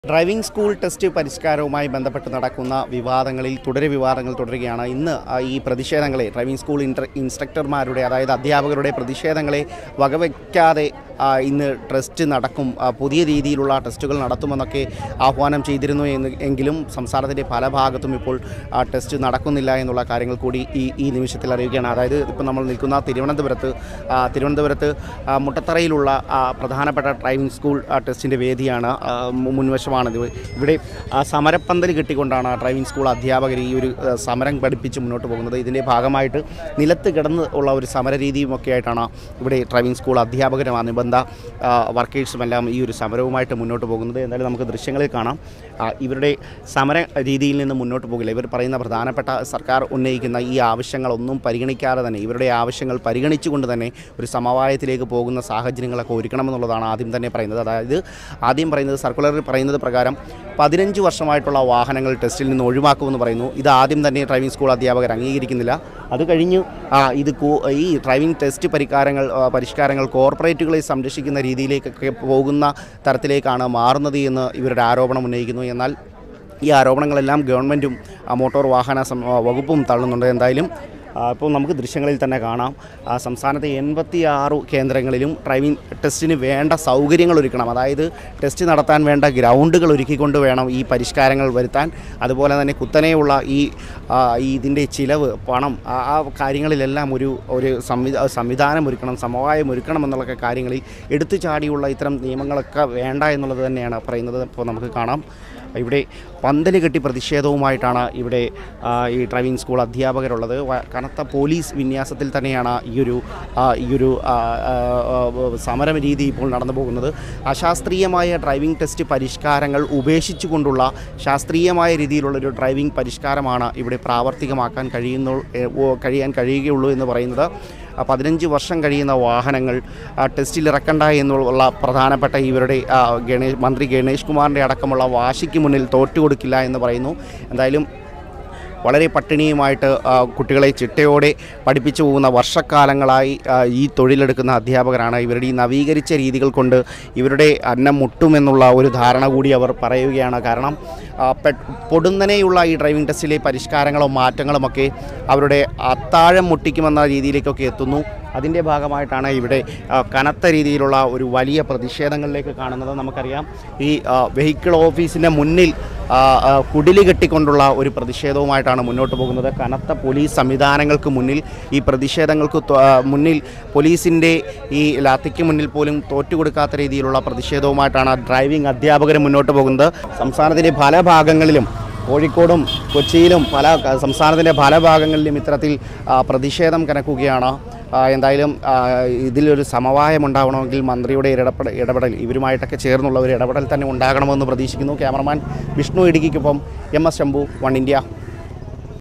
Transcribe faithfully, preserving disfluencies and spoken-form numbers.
Driving school test പരിഷ്കാരവുമായി ബന്ധപ്പെട്ട് നടക്കുന്ന വിവാദങ്ങളിൽ തുടരെ വിവാദങ്ങൾ തുടരുകയാണ്. ഇന്ന് ഈ പ്രതിഷേധങ്ങളെ ഡ്രൈവിംഗ് സ്കൂൾ ഇൻട്ര ഇൻസ്ട്രക്ടർമാരുടെ അതായത് അധ്യാപകരുടെ പ്രതിഷേധങ്ങളെ വകവയ്ക്കാതെ ഇന്ന് ടെസ്റ്റ് നടക്കും, പുതിയ രീതിയിലുള്ള ടെസ്റ്റുകൾ നടത്തുമെന്നൊക്കെ ആഹ്വാനം ചെയ്തിരുന്നു എന്ന് എങ്കിലും സംസ്ഥാനത്തിൻ്റെ പല ഭാഗത്തും ഇപ്പോൾ ടെസ്റ്റ് നടക്കുന്നില്ല എന്നുള്ള കാര്യങ്ങൾ കൂടി ഈ ഈ നിമിഷത്തിൽ അറിയുകയാണ്. അതായത് ഇപ്പോൾ നമ്മൾ നിൽക്കുന്ന തിരുവനന്തപുരത്ത് തിരുവനന്തപുരത്ത് മുട്ടത്തറയിലുള്ള പ്രധാനപ്പെട്ട ഡ്രൈവിംഗ് സ്കൂൾ ടെസ്റ്റിൻ്റെ വേദിയാണ്, മുൻവശമാണിത്. ഇവിടെ സമരപ്പന്തൽ കെട്ടിക്കൊണ്ടാണ് ഡ്രൈവിംഗ് സ്കൂൾ അധ്യാപകർ ഈ ഒരു സമരം പഠിപ്പിച്ച് മുന്നോട്ട് പോകുന്നത്. ഇതിൻ്റെ ഭാഗമായിട്ട് നിലത്ത് കിടന്ന് ഉള്ള ഒരു സമരരീതിയുമൊക്കെ ആയിട്ടാണ് ഇവിടെ ഡ്രൈവിംഗ് സ്കൂൾ അധ്യാപകരും അനുബന്ധ വർക്കേഴ്സുമെല്ലാം ഈ ഒരു സമരവുമായിട്ട് മുന്നോട്ട് പോകുന്നത്. എന്തായാലും നമുക്ക് ദൃശ്യങ്ങളിൽ കാണാം. ഇവരുടെ സമര രീതിയിൽ നിന്ന് മുന്നോട്ട് പോകില്ല. ഇവർ പറയുന്ന പ്രധാനപ്പെട്ട സർക്കാർ ഉന്നയിക്കുന്ന ഈ ആവശ്യങ്ങളൊന്നും പരിഗണിക്കാതെ തന്നെ ഇവരുടെ ആവശ്യങ്ങൾ പരിഗണിച്ചുകൊണ്ട് തന്നെ ഒരു സമവായത്തിലേക്ക് പോകുന്ന സാഹചര്യങ്ങളൊക്കെ ഒരുക്കണമെന്നുള്ളതാണ് ആദ്യം തന്നെ പറയുന്നത്. അതായത് ആദ്യം പറയുന്നത് സർക്കുലറിൽ പറയുന്നത് പ്രകാരം പതിനഞ്ച് വർഷമായിട്ടുള്ള വാഹനങ്ങൾ ടെസ്റ്റിൽ നിന്ന് ഒഴിവാക്കുമെന്ന് പറയുന്നു. ഇത് ആദ്യം തന്നെ ഡ്രൈവിംഗ് സ്കൂൾ അധ്യാപകർ അംഗീകരിക്കുന്നില്ല. അത് കഴിഞ്ഞ് ഇത് ഈ ഡ്രൈവിംഗ് ടെസ്റ്റ് പരിഷ്കാരങ്ങൾ പരിഷ്കാരങ്ങൾ കോർപ്പറേറ്റുകളെ സംരക്ഷിക്കുന്ന രീതിയിലേക്കൊക്കെ പോകുന്ന തരത്തിലേക്കാണ് മാറുന്നത് എന്ന് ഇവരുടെ ആരോപണം ഉന്നയിക്കുന്നു. എന്നാൽ ഈ ആരോപണങ്ങളെല്ലാം ഗവൺമെൻറ്റും മോട്ടോർ വാഹന വകുപ്പും തള്ളുന്നുണ്ട്. എന്തായാലും ഇപ്പോൾ നമുക്ക് ദൃശ്യങ്ങളിൽ തന്നെ കാണാം, സംസ്ഥാനത്തെ എൺപത്തി ആറ് കേന്ദ്രങ്ങളിലും ഡ്രൈവിംഗ് ടെസ്റ്റിന് വേണ്ട സൗകര്യങ്ങൾ ഒരുക്കണം. അതായത് ടെസ്റ്റ് നടത്താൻ വേണ്ട ഗ്രൗണ്ടുകൾ ഒരുക്കിക്കൊണ്ട് വേണം ഈ പരിഷ്കാരങ്ങൾ വരുത്താൻ. അതുപോലെ തന്നെ കുത്തനെയുള്ള ഈ ഇതിൻ്റെ ചിലവ്, പണം, ആ കാര്യങ്ങളിലെല്ലാം ഒരു ഒരു സംവിധാനം ഒരുക്കണം, സമവായം ഒരുക്കണം എന്നുള്ള കാര്യങ്ങളിൽ എടുത്തു ചാടിയുള്ള ഇത്തരം നിയമങ്ങളൊക്കെ വേണ്ട എന്നുള്ളത് തന്നെയാണ് പറയുന്നത്. ഇപ്പോൾ നമുക്ക് കാണാം, ഇവിടെ പന്തല് കെട്ടി പ്രതിഷേധവുമായിട്ടാണ് ഇവിടെ ഈ ഡ്രൈവിംഗ് സ്കൂൾ അധ്യാപകരുള്ളത്. കനത്ത പോലീസ് വിന്യാസത്തിൽ തന്നെയാണ് ഈ ഒരു ഈ ഒരു സമരം രീതി ഇപ്പോൾ നടന്നു പോകുന്നത്. അശാസ്ത്രീയമായ ഡ്രൈവിംഗ് ടെസ്റ്റ് പരിഷ്കാരങ്ങൾ ഉപേക്ഷിച്ചുകൊണ്ടുള്ള ശാസ്ത്രീയമായ രീതിയിലുള്ളൊരു ഡ്രൈവിംഗ് പരിഷ്കാരമാണ് ഇവിടെ പ്രാവർത്തികമാക്കാൻ കഴിയുന്നു കഴിയാൻ കഴിയുകയുള്ളൂ എന്ന് പറയുന്നത്. പതിനഞ്ച് വർഷം കഴിയുന്ന വാഹനങ്ങൾ ടെസ്റ്റിൽ ഇറക്കണ്ട എന്നുള്ള പ്രധാനപ്പെട്ട ഇവരുടെ ഗണേഷ് മന്ത്രി ഗണേഷ് കുമാറിൻ്റെ അടക്കമുള്ള വാശിക്ക് മുന്നിൽ തോറ്റുകൊടുക്കില്ല എന്ന് പറയുന്നു. എന്തായാലും വളരെ പട്ടിണിയുമായിട്ട് കുട്ടികളെ ചിട്ടയോടെ പഠിപ്പിച്ചു പോകുന്ന വർഷക്കാലങ്ങളായി ഈ തൊഴിലെടുക്കുന്ന അധ്യാപകരാണ്. ഇവരുടെ ഈ നവീകരിച്ച രീതികൾ കൊണ്ട് ഇവരുടെ അന്നം മുട്ടുമെന്നുള്ള ഒരു ധാരണ കൂടി അവർ പറയുകയാണ്. കാരണം പൊടുന്നനെയുള്ള ഈ ഡ്രൈവിംഗ് ടെസ്റ്റിലെ പരിഷ്കാരങ്ങളോ മാറ്റങ്ങളുമൊക്കെ അവരുടെ അത്താഴം മുട്ടിക്കുമെന്ന രീതിയിലേക്കൊക്കെ എത്തുന്നു. അതിൻ്റെ ഭാഗമായിട്ടാണ് ഇവിടെ കനത്ത രീതിയിലുള്ള ഒരു വലിയ പ്രതിഷേധങ്ങളിലേക്ക് കാണുന്നത്. നമുക്കറിയാം, ഈ വെഹിക്കിൾ ഓഫീസിൻ്റെ മുന്നിൽ കുടില് കെട്ടിക്കൊണ്ടുള്ള ഒരു പ്രതിഷേധവുമായിട്ടാണ് മുന്നോട്ട് പോകുന്നത്. കനത്ത പോലീസ് സംവിധാനങ്ങൾക്ക് മുന്നിൽ ഈ പ്രതിഷേധങ്ങൾക്ക് മുന്നിൽ പോലീസിൻ്റെ ഈ ലാത്തിക്ക് മുന്നിൽ പോലും തോറ്റുകൊടുക്കാത്ത രീതിയിലുള്ള പ്രതിഷേധവുമായിട്ടാണ് ഡ്രൈവിംഗ് അധ്യാപകർ മുന്നോട്ട് പോകുന്നത്. സംസ്ഥാനത്തിൻ്റെ പല ഭാഗങ്ങളിലും, കോഴിക്കോടും കൊച്ചിയിലും പല സംസ്ഥാനത്തിൻ്റെ പല ഭാഗങ്ങളിലും ഇത്തരത്തിൽ പ്രതിഷേധം കനക്കുകയാണ്. എന്തായാലും ഇതിലൊരു സമവായം ഉണ്ടാവണമെങ്കിൽ മന്ത്രിയുടെ ഇടപെടൽ ഇടപെടൽ ഇവരുമായിട്ടൊക്കെ ചേർന്നുള്ള ഒരു ഇടപെടൽ തന്നെ ഉണ്ടാകണമെന്ന് പ്രതീക്ഷിക്കുന്നു. ക്യാമറമാൻ വിഷ്ണു ഇടുക്കിക്കൊപ്പം M S Shambhu, one India.